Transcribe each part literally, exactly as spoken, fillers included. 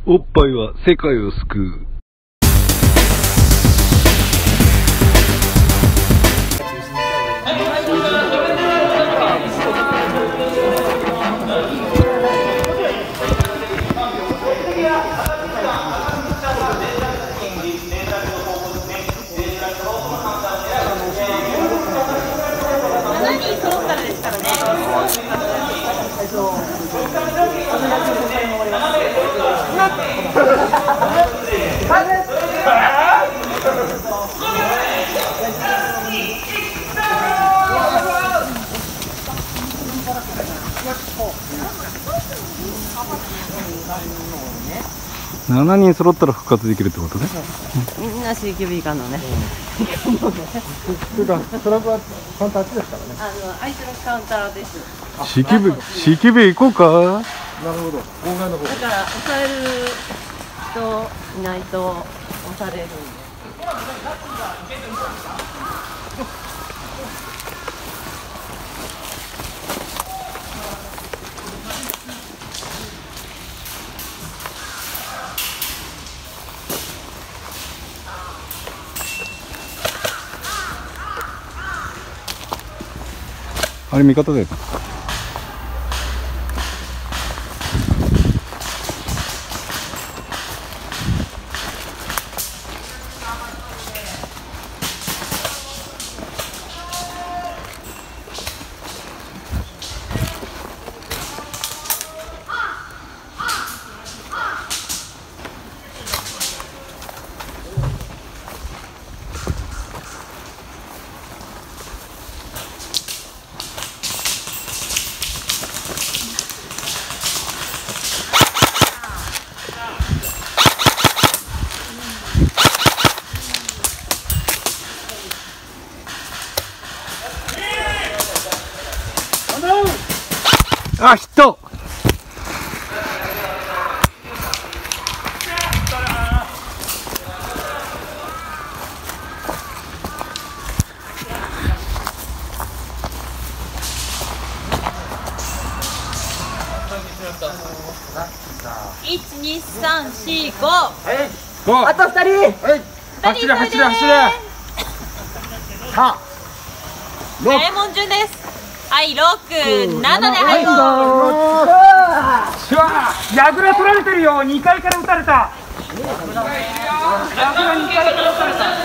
おっぱいは世界を救う。しちにん揃ったら復活できるってことね。 みんな シーキュービー かのね。 というか、トラブはカウンターあっちですからね。 あの、相手のカウンターです。 シーキュービー、シーキュービー 行こうか。 なるほど。妨害の方。 だから、押さえる人いないと押されるんで。 あれ味方だよ。あ、ヒット。 いち、に、さん、し、ご。 ご。あとふたり。はい。走れ走れ走れ。さあ。 レモン順です。はい、ろく、ななで入る。 しわ、矢倉取られてるよ。にかいから撃たれた。矢倉にかいから撃たれた。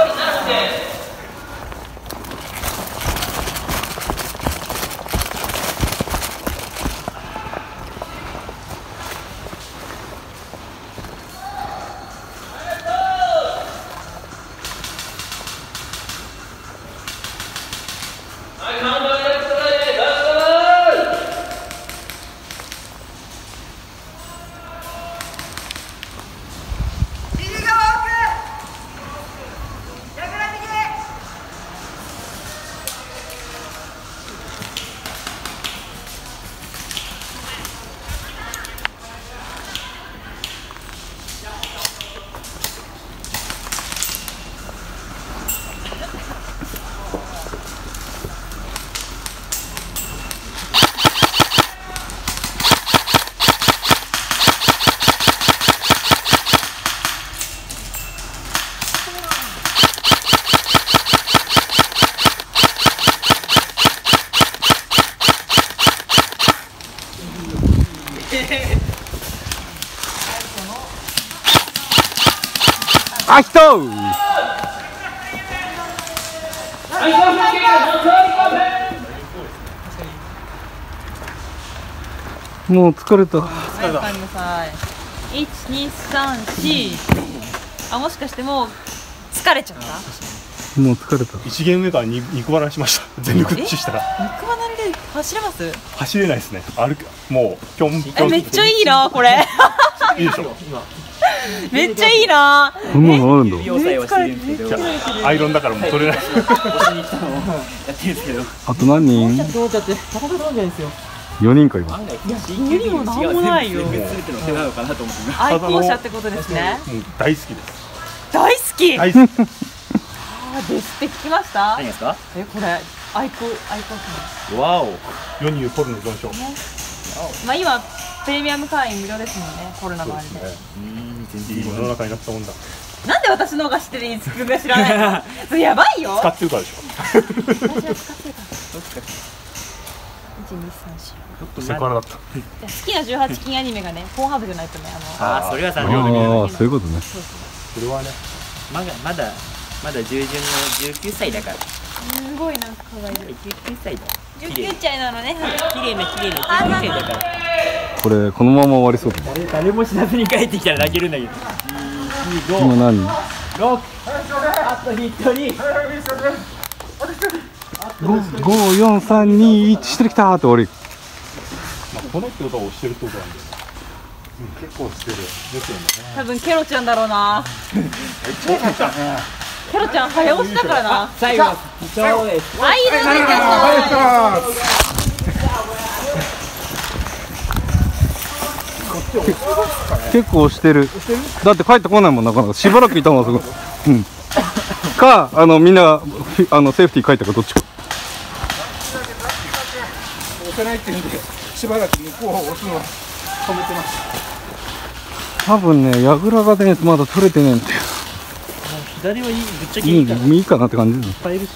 あ、ヒット。もう疲れた。 はい、おかえりなさい。いち、に、さん、し。あ、もしかしてもう疲れちゃった？ もう疲れた。 いちゲーム目から肉離れしました。全力ダッシュしたら。 肉離れで走れます？ 走れないですね。歩く、もうぴょんぴょん。 え、めっちゃいいなこれ。 いいでしょ。 めっちゃいいな。 こんなのあるんだ。 アイロンだからもう取れない。 あと何人？よにんか今。 無理もなんもないよ。愛好者ってことですね。 大好きです。 大好き。 大好き。 あ、ですって聞きました？ 何ですか？ え、これ愛好愛好者。 わお。 世に言うポルの存象。 まあ今プレミアム会員無料ですもんね、コロナもあれで。 うん全然いい世の中になったもんだ。 なんで私の方が知ってる、いつくんが知らないの。それやばいよ。 使ってるからでしょ。 私は使ってるから。いちにさんしちょっとセクハラだった。 好きなじゅうはち禁アニメがね、ポーンハブじゃないとね、あの。 ああ、それは残あ念。 あ、そういうことね。 それはね。 まだまだまだ従順のじゅうきゅうさいだから。 すごいなんか可愛い。 じゅうきゅうさいだ。 じゅうきゅう歳なのね。 綺麗な綺麗なじゅうきゅうさいだから。 これこのまま終わりそうだ。 誰誰も死なずに帰ってきたら泣けるんだけど。 今何？ ろくあとひとり。 ご、よん、さん、に、いち、一人来たーって終わり。 まあこのってことは押してるってことなんで。結構してるですよね。 多分ケロちゃんだろうな。ケロちゃん早押しだからな。 最後そうです。 あ、いいですね。 結構押してる。だって帰ってこないもん、なかなかしばらくいたもん、そこ。うん。か、あのみんなあのセーフティー書いたかどっちか。 押せないって言うんで、しばらく向こうを押すのは止めてます。 多分ね、矢倉がねまだ取れてねえんだよ。 左はいい、ぶっちゃけいいいいから。いっいいかなって感じだよ。 ぱいいるし。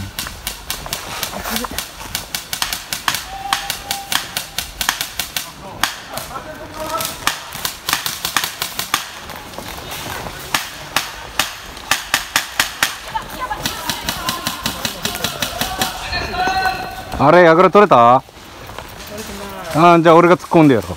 あれ、矢倉取れた？ああ、じゃあ俺が突っ込んでやろう。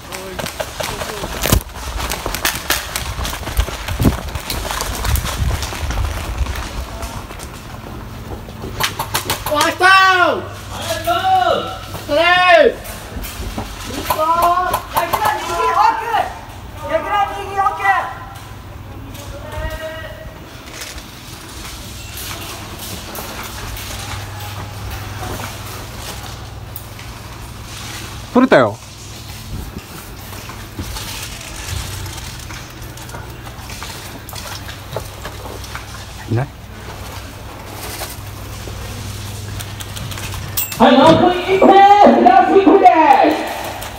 取れたよ。いない。 はい、残りいっぷん、ラストいっぷんです。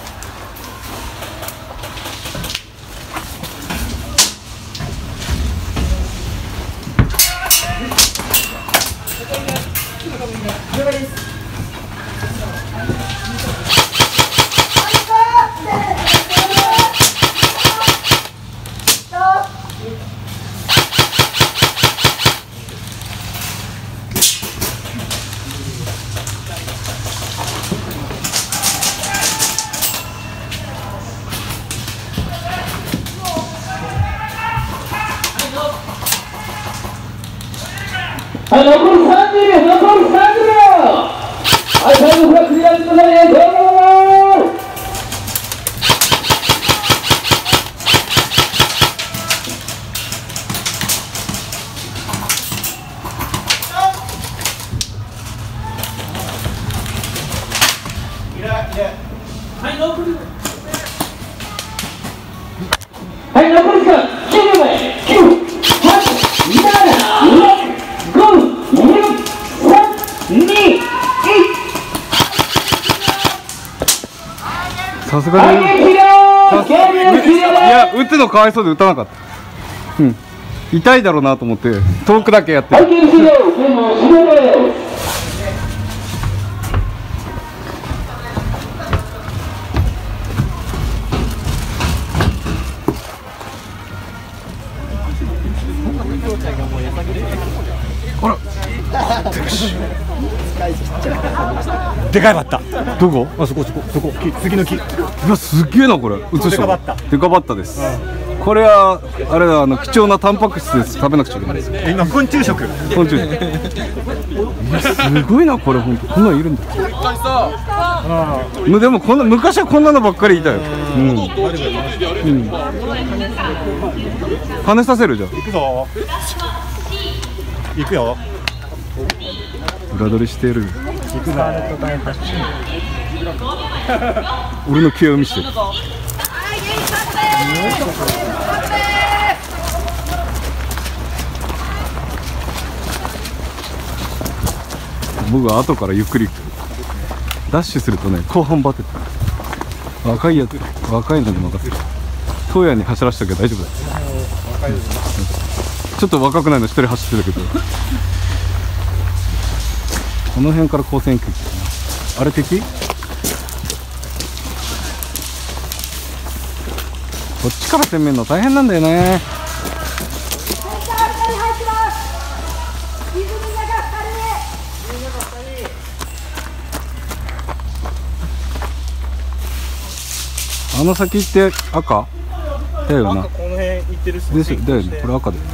はい、残りさんじゅうびょう、残りさんじゅうびょう。はい、最後フラッグにやってくださいね。どうも。はい、残り時間じゅうびょうまえ。きゅう、はち、なな、ろく、ご、よん、さん、に、いち。 さすがに。 ゲーム終了。ゲーム終了。 いや、打つのかわいそうで打たなかった。うん。痛いだろうなと思って遠くだけやってはい、 る。 ゲーム終了。ゲーム終了です。 ほら。 でかいバッタ。 どこ？ あそこそこそこ木次の木。 いや、すっげえなこれ。映した。 デカバッタ。 デカバッタです。これはあれだ、あの貴重なタンパク質です。食べなくちゃいけないです。 え、今昆虫食。 昆虫。いや、すごいなこれ、本当こんなんいるんだ。もうでもこんな昔はこんなのばっかりいたよ。うん。うん。跳させるじゃん。 行くぞ。行くよ。 裏取りしてる。 行くぞ。 俺の気合を見せてる。僕は後からゆっくりダッシュするとね、後半バテてる。 若いやつ、若いので任せる。東野に走らせとけば大丈夫だ。ちょっと若くないの一人走ってるけど。この辺から光線区域だな。あれ敵？こっちから攻めるの大変なんだよね。あの先って赤だよな。 この辺行ってるっすね。 ですよ、だよね。これ赤だよね。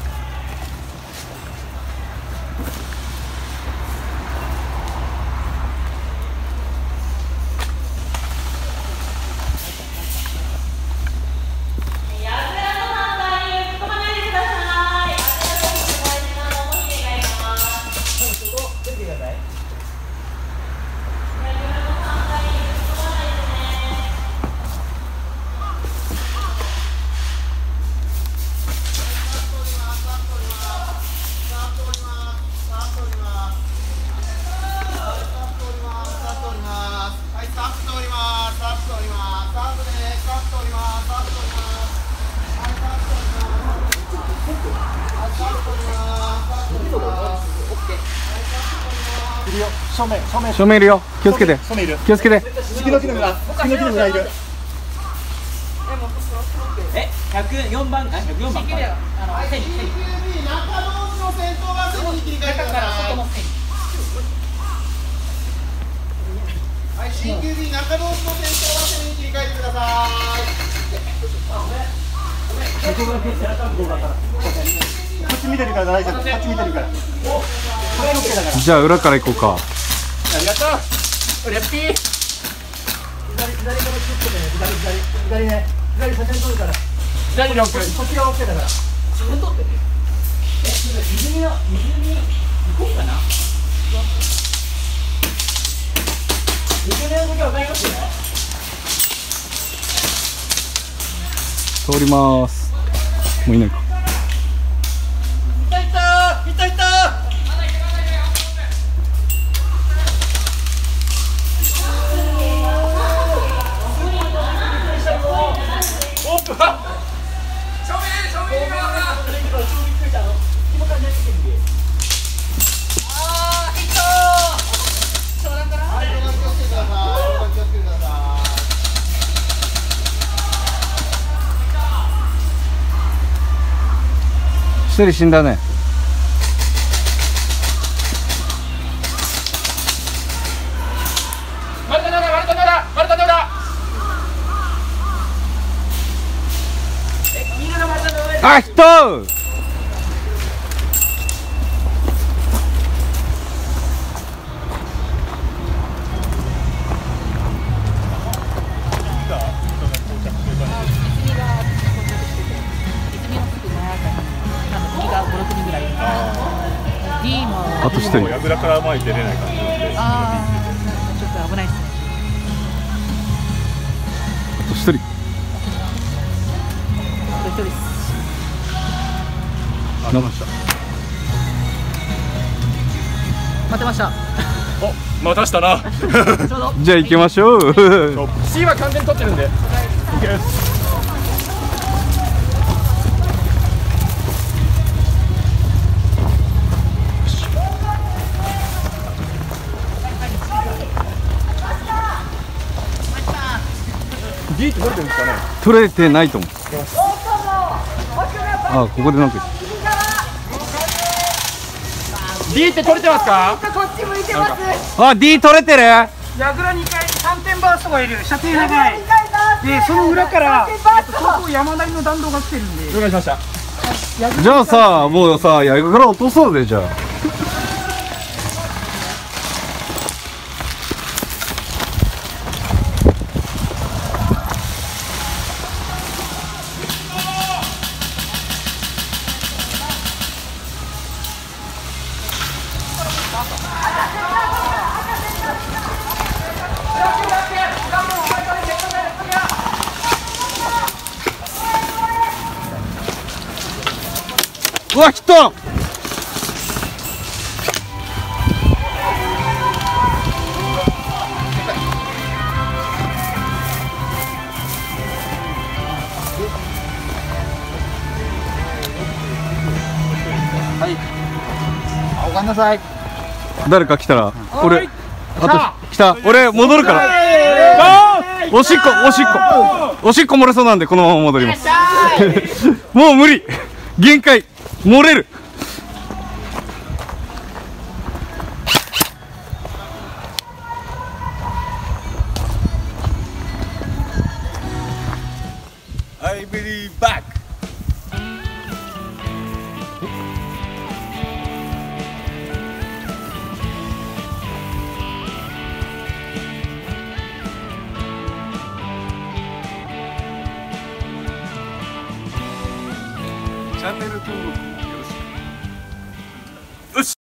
正面、正面、 正面いるよ。気をつけて。 正面いる。 気をつけて。 次の木の裏、次の木の裏いる。 え、百四番、あ、百四番。 新 キュービー 中同士の先頭が線に切り替えてください。はい、新 キュービー 中同士の先頭が線に切り替えてください。 こっち見てるから大丈夫。こっち見てるから。 じゃあ裏から行こうか。 ありがとう。俺やっていい。左、左からちょっとね、左、左、左ね。左先に取るから。左ロック。こっちがオッケーだから。自分取ってね。え、泉の、泉行こうかな。泉の動きわかりますよね。 通ります。もういないか。 いたいたいたいた。 一人死んだね。 丸太の裏、丸太の裏、丸太の裏。え、みんなの丸太の上。 あ、人。あと一人。 櫓から前に出れない感じなんで。 ああ、ちょっと危ないですね。 あと一人。 あと一人です。 ありました。 待ってました。 お、待たしたな。 ちょうど。 じゃあ行きましょう。 C は完全に取ってるんで。OK です。D って取れてるんですかね。 取れてないと思う。あ、ここでなんか。 D って取れてますか。 こっち向いてます。 あ、D 取れてる。 矢倉にかいにさんてんバーストがいる。射程長い。で、その裏から相当山なりの弾道が来てるんで。 了解しました。 じゃあさ、もうさ、矢倉落とそうでじゃあ。うわ、来た。 なさい。 誰か来たら俺あと来た俺戻るからあーおしっこおしっこおしっこ漏れそうなんでこのまま戻りますもう無理限界漏れるI believe backチャンネル登録